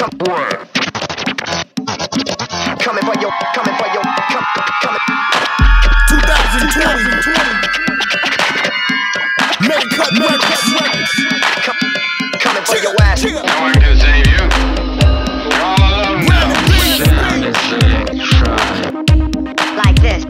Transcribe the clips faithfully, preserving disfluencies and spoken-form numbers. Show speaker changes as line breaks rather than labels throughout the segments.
come, coming for your, coming for your, come, coming.
twenty twenty, make cut records,
come, coming for your ass.
No one can save you. You're all alone now.
Like this.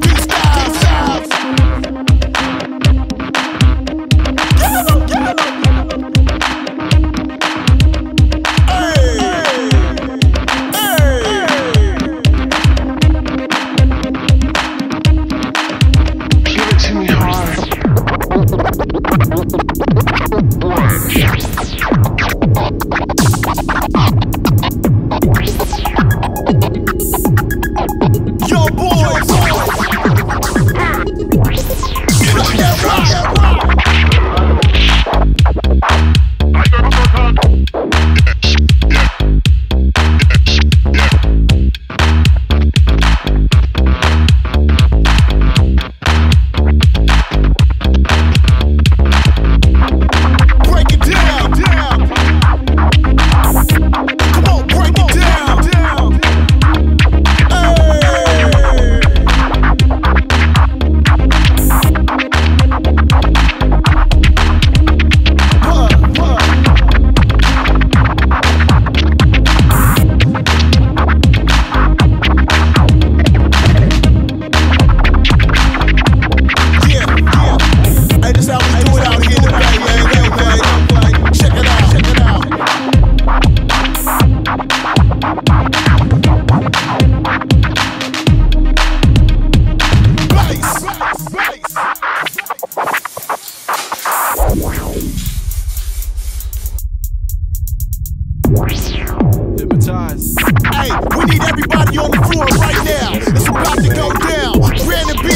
Hey, we need everybody on the floor right now. It's about to go down. Brandon B.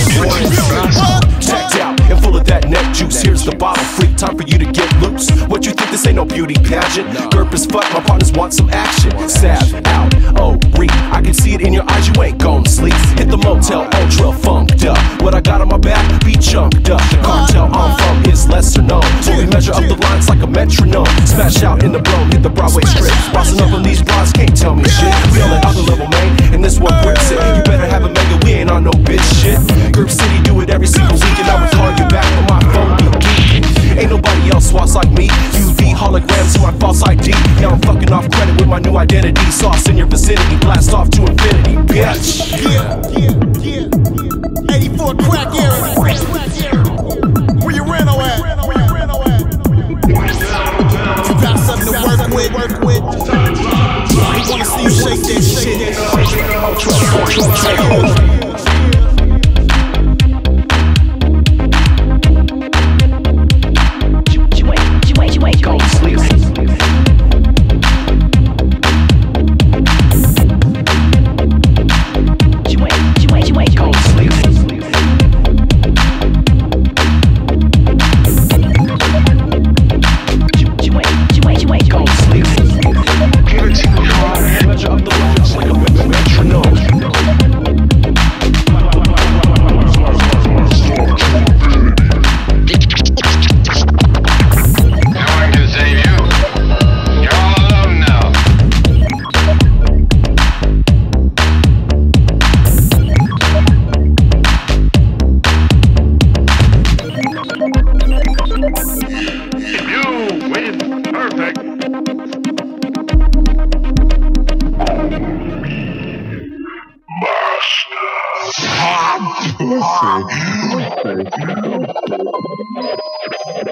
Checked out and full of that neck juice. Here's the bottle, freak. Time for you to get loose. What you think? This ain't no beauty pageant. Gerp as fuck. My partners want some action. Sab out. Oh, re. I can see it in your eyes. You ain't gon' sleep. Hit the motel, ultra funked up. What I got on my back, be chunked up. The cartel I'm from is lesser known. So we measure up the lines like a metronome. Smash out in the blow, hit the Broadway strip. Bossing up on these bras, can't tell me shit. We on the other level, man, and this one grips it. You better have a mega, we ain't on no bitch shit. Gerp City do it every single week, and I would call you back when my phone be geek. Ain't nobody else swats like me. U V holograms to my false I D. Now I'm fucking off credit with my new identity. Sauce in your vicinity, blast off to infinity, bitch.
Yeah, yeah, yeah. eighty-four crack era. Where you Reno at? You got something to work with, work with. I wanna see you shake that shit.
Listen.